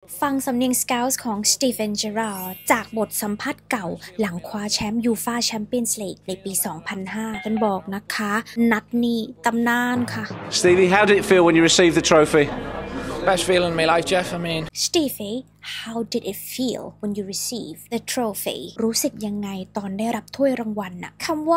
ฟังสำเนียงสเกาต์ของสตีเฟน เจอราร์ดจากบทสัมภาษณ์เก่าหลังคว้าแชมป์ยูฟ่าแชมเปี้ยนส์ลีกในปี 2005 กันบอกนะคะนัดนี้ตำนานค่ะ Stevie, how did it feel when you received the trophy? Best feeling in my life, Jeff. Stevie, how did it feel when you received the trophy? รู้สึกยังไงตอนได้รับถ้วยรางวัลน่ะคำว่า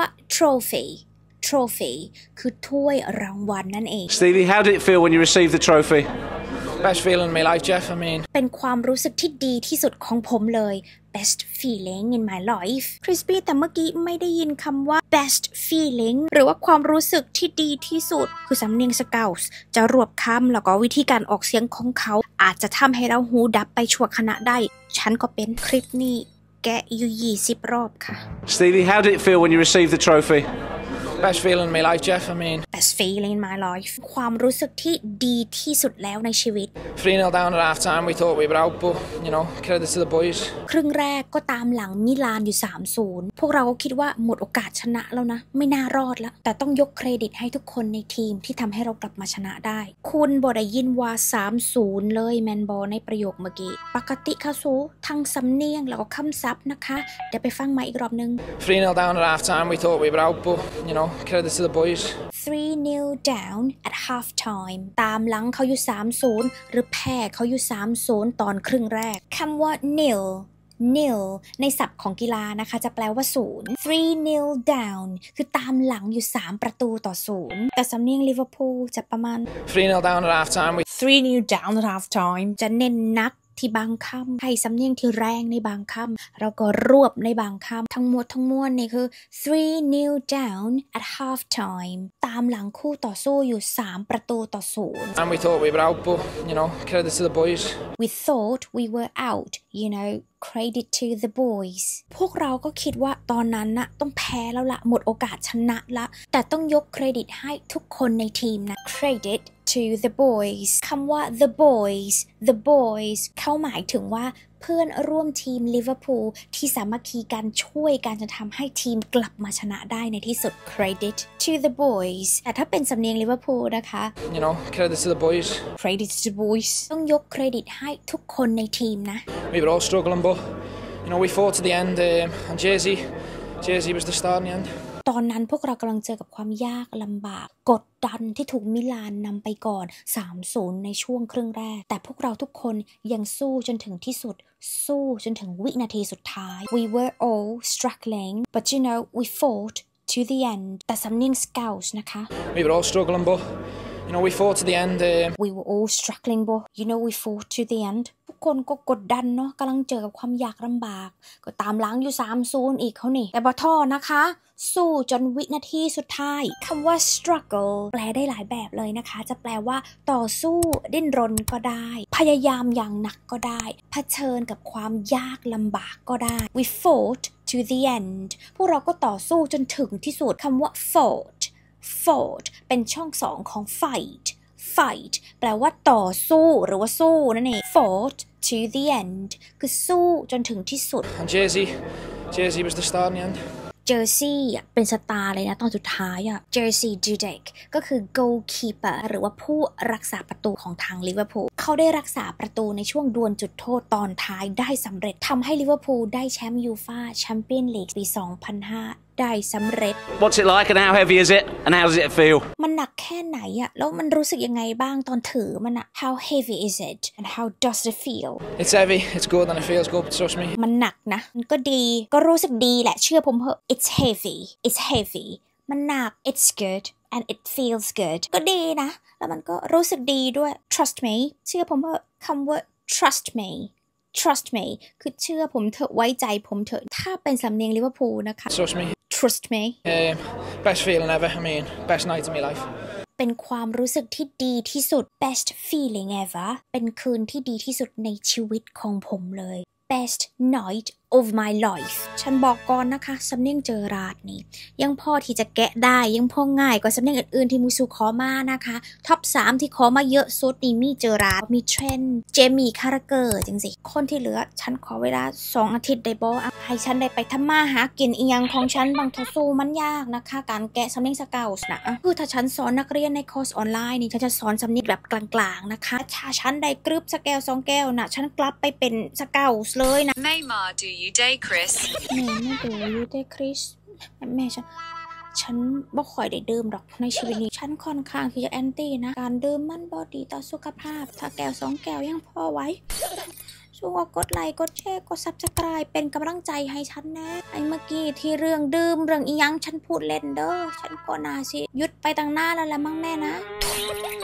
trophy คือถ้วยรางวัลนั่นเอง Stevie, how did it feel when you received the trophy? Best feeling in my life, Jeff. เป็นความรู้สึกที่ดีที่สุดของผมเลย best feeling in my life Crispy แต่เมื่อกี้ไม่ได้ยินคำว่า best feeling หรือว่าความรู้สึกที่ดีที่สุดคือสำเนียงสเกาต์จะรวบคำแล้วก็วิธีการออกเสียงของเขาอาจจะทำให้เราหูดับไปชั่วขณะได้ฉันก็เป็นคลิปนี้แกะอยู่20 รอบค่ะ Stevie, how did it feel when you received the trophy? Best feeling in my life, Jeff. best feeling in my life ความรู้สึกที่ดีที่สุดแล้วในชีวิต 3-0 down at half time, we thought we were out, but credit to the boys. ครึ่งแรกก็ตามหลังมิลานอยู่ 3-0 พวกเราก็คิดว่าหมดโอกาสชนะแล้วนะไม่น่ารอดแล้วแต่ต้องยกเครดิตให้ทุกคนในทีมที่ทำให้เรากลับมาชนะได้คุณบอได้ยินว่า 3-0 เลยแมนบอในประโยคเมื่อกี้ปกติค่ะสูทั้งสำเนียงแล้วก็คำศัพท์นะคะเดี๋ยวไปฟังมาอีกรอบนึง 3-0 down at half time, we thought we were out, but credit to the boys. 3-0 down at half time ตามหลังเขาอยู่ 3-0 หรือแพ้เขาอยู่ 3-0 ตอนครึ่งแรกคำว่า nil ในศัพท์ของกีฬานะคะจะแปลว่า0 3-0 down คือตามหลังอยู่3-0 แต่สำเนียงลิเวอร์พูลจะประมาณ 3-0 down at half time, 3-0 down at half time จะเน้นนักที่บางคำให้สำเนียงที่แรงในบางคำเราก็รวบในบางคำทั้งหมดทั้งมวลนี่คือ 3-0 down at half time ตามหลังคู่ต่อสู้อยู่3-0 and we thought we were out, but credit to the boys. we thought we were out credit to the boys พวกเราก็คิดว่าตอนนั้นน่ะต้องแพ้แล้วละหมดโอกาสชนะละแต่ต้องยกเครดิตให้ทุกคนในทีมนะ credit to the boys คำว่า the boys เข้าหมายถึงว่าเพื่อนร่วมทีมลิเวอร์พูลที่สามัคคีกันช่วยกันจะทำให้ทีมกลับมาชนะได้ในที่สุด credit to the boys แต่ถ้าเป็นสำเนียงลิเวอร์พูลนะคะ credit to the boys. credit to the boys ต้องยกเครดิตให้ทุกคนในทีมนะ We were all struggling, but we fought to the end, and Jersey was the star in the end. ตอนนั้นพวกเรากำลังเจอกับความยากลำบากกดดันที่ถูกมิลานนำไปก่อน 3-0 ในช่วงครึ่งแรกแต่พวกเราทุกคนยังสู้จนถึงที่สุดสู้จนถึงวินาทีสุดท้าย We were all struggling but we fought to the end แต่สำเนียงสเกาต์นะคะ We were all struggling, but we fought to the end. We were all struggling but we fought to the end ทุกคนก็กดดันเนาะกำลังเจอกับความยากลำบากก็ตามหลังอยู่ 3-0 อีกเขานี่แต่บ่ท้อนะคะสู้จนวินาทีสุดท้ายคำว่า struggle แปลได้หลายแบบเลยนะคะจะแปลว่าต่อสู้ดิ้นรนก็ได้พยายามอย่างหนักก็ได้เผชิญกับความยากลำบากก็ได้ We fought to the end พวกเราก็ต่อสู้จนถึงที่สุดคำว่า fought เป็นช่องสองของ fight แปลว่าต่อสู้หรือว่าสู้นั่นเอง fought to the end คือสู้จนถึงที่สุด and Jersey was the star in the end. เจอร์ซี่เป็นสตาร์เลยนะตอนสุดท้ายเจอร์ซี่ดูเด็กก็คือ goalkeeper หรือว่าผู้รักษาประตูของทางลิเวอร์พูลเขาได้รักษาประตูในช่วงดวลจุดโทษตอนท้ายได้สำเร็จทำให้ลิเวอร์พูลได้แชมป์ยูฟ่าแชมเปี้ยนลีกปี 2005 ได้สำเร็จ What's it like and how heavy is it and how does it feel? มันหนักแค่ไหนแล้วมันรู้สึกยังไงบ้างตอนถือมันHow heavy is it and how does it feel? It's heavy, it's good and it feels good, trust me. มันหนักนะมันก็ดีก็รู้สึกดีแหละเชื่อผมเถอะ It's heavy มันหนัก It's good and it feels good ก็ดีนะแล้วมันก็รู้สึกดีด้วย Trust me เชื่อผมเถอะคำว่า trust me คือเชื่อผมเถอะไว้ใจผมเถอะถ้าเป็นสำเนียงลิเวอร์พูลนะคะ Trust me. Best feeling ever. Best night of my life. เป็นความรู้สึกที่ดีที่สุด best feeling ever เป็นคืนที่ดีที่สุดในชีวิตของผมเลย best night of my life ฉันบอกก่อนนะคะสำเนียงเจอราดนี่ยังพอที่จะแกะได้ยังพอง่ายกว่าสำเนียงอื่นๆที่มูซูขอมานะคะท็อป3ที่ขอมาเยอะสุดนี่มีเจอราดมีเทรนเจมี่คาราเกอร์จังสิคนที่เหลือฉันขอเวลา2 อาทิตย์ได้บ่ให้ฉันได้ไปทำมาหากินอีหยังของฉันบางทสู้มันยากนะคะการแกะสำเนียงสเกาส์นะคือถ้าฉันสอนนักเรียนในคอร์สออนไลน์นี่ฉันจะสอนสำเนียงแบบกลางๆนะคะถ้าฉันได้กรึบสแกล2 แก้วนะฉันกลับไปเป็นสเกาส์เลยนะแม่มาดูยูเดย์คริสแม่ไม่ดูยูเดย์คริสแม่ฉันบ่ค่อยได้ดื่มดอกในชีวิตนี้ฉันค่อนข้างที่จะแอนตี้นะการดื่มมันบ่ดีต่อสุขภาพถ้าแก้ว2 แก้วยังพอไว้ช่วยกดไลค์กดแชร์กด Subscribe เป็นกำลังใจให้ฉันนะไอ้เมื่อกี้ที่เรื่องดื่มเรื่องอีหยังฉันพูดเล่นเด้อฉันก็น่าสิหยุดไปตั้งนานแล้วแหละมั้งแม่นะ